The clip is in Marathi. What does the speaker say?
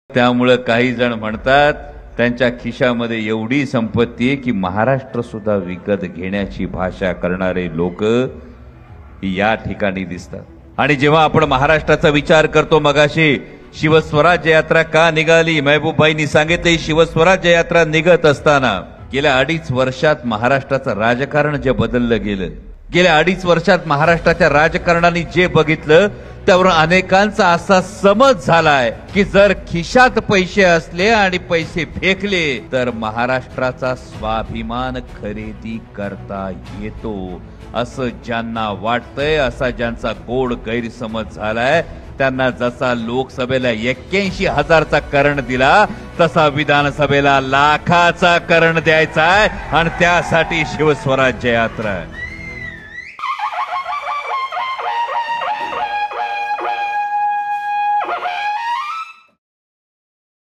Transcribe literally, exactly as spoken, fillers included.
त्यामुळे काही जण म्हणतात त्यांच्या खिशामध्ये एवढी संपत्ती आहे की महाराष्ट्र सुद्धा विकत घेण्याची भाषा करणारे लोक या ठिकाणी दिसतात। आणि जेव्हा आपण महाराष्ट्राचा विचार करतो, मगाशी शिवस्वराज्य यात्रा का निघाली, महबूबाईंनी सांगितले शिवस्वराज्य यात्रा निघत असताना गेल्या अडीच वर्षात महाराष्ट्राचं राजकारण जे बदललं गेलं, गेल्या अडीच वर्षात महाराष्ट्राच्या राजकारणाने जे बघितलं त्यावर अनेकांचा असा समज झालाय की जर खिशात पैसे असले आणि पैसे फेकले तर महाराष्ट्राचा स्वाभिमान खरेदी करता येतो, असं ज्यांना वाटतंय, असा ज्यांचा गोड गैरसमज झालाय, त्यांना जसा लोकसभेला एक्क्याऐंशी हजारचा करण दिला तसा विधानसभेला लाखाचा करण द्यायचा आहे आणि त्यासाठी शिवस्वराज्य यात्रा आहे।